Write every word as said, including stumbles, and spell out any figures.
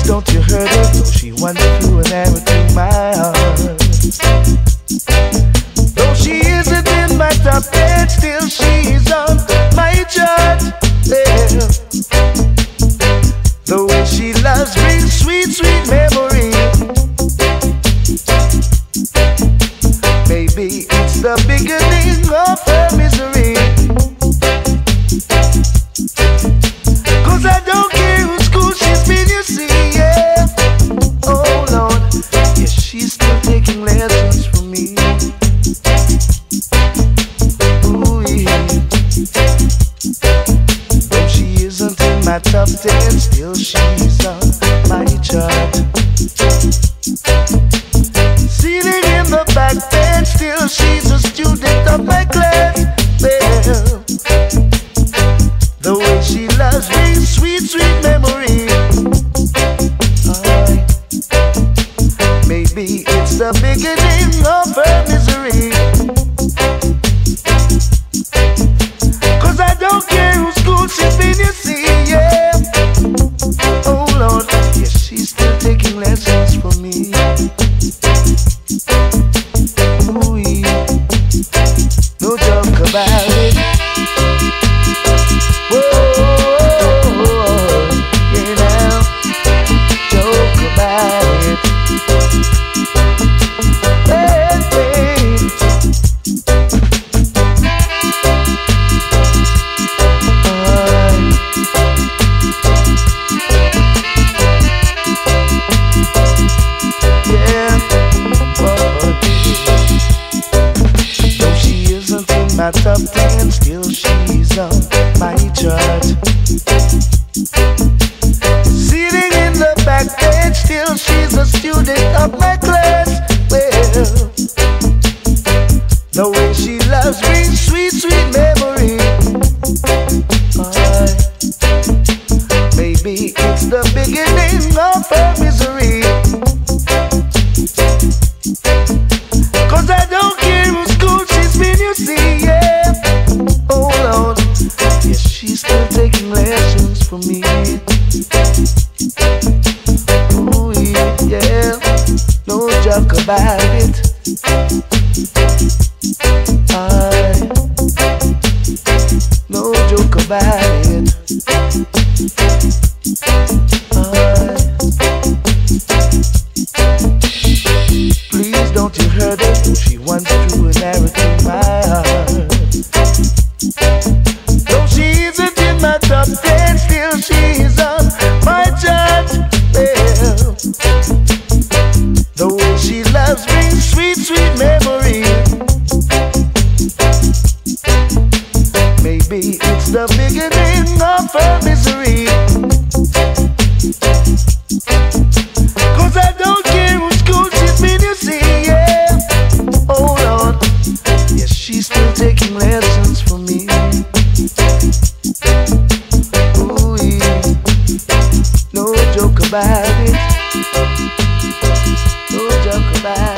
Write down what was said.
don't you hurt her, though she wants through an arrow to my heart. Though she isn't in my top ten, still she's on my chart. Yeah. The way she loves brings sweet, sweet memory. Maybe it's the beginning of her misery. Cause I don't care whose school she's been, you see, yeah. Oh Lord, yeah, she's still taking lessons from me. Ooh, yeah. Though she isn't in my top ten, still she's on my chart. Sitting in the back bench, still she's a student of my class. Well, the way she loves me, sweet, sweet memory. Alright. Maybe it's the beginning of her misery. Cause I don't care whose school she's been, you see, yeah. Oh Lord, yeah, she's still taking lessons from me. Ooh, yeah. No joke about it. My top ten, still she's on my chart. Sitting in the back bench, still she's a student of my class. Well, the way she loves me, sweet, sweet memory. Alright. Maybe it's the beginning of her misery. Cause I don't care whose school she's been, you see, yeah. Oh Lord, yes, she's still taking lessons from me. Ooh, yeah, no joke about it. I, no joke about it. I, please don't you hurt her, she wants through an arrow to my heart. Though she isn't in my top ten, still she's on my chart. Well, the way she loves me, sweet, sweet memory. Maybe it's the beginning of her misery. Cause I don't care whose school she's been, you see, yeah. Oh Lord, yes, she's still taking lessons from me. Ooh, yeah. No joke about it. No joke about it.